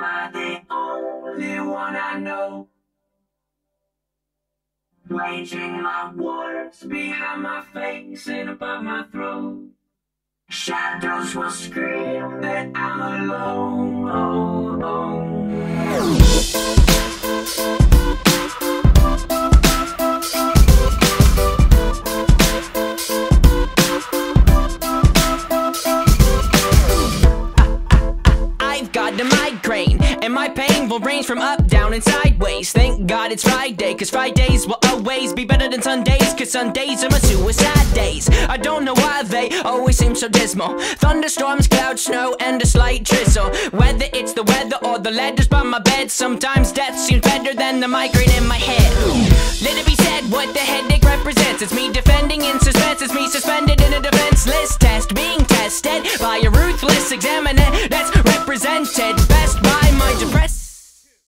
I the only one I know? Waging my wars behind my face and above my throat. Shadows will scream that I'm alone. I've got a migraine, and my pain will range from up, down, and sideways. Thank God it's Friday, cause Fridays will always be better than Sundays, cause Sundays are my suicide days. I don't know why they always seem so dismal. Thunderstorms, clouds, snow, and a slight drizzle. Whether it's the weather or the letters by my bed, sometimes death seems better than the migraine in my head. Let it be said what the headache represents. It's me defending in suspense, it's me suspended in a defenseless test, being tested by a ruthless examiner that's represented best by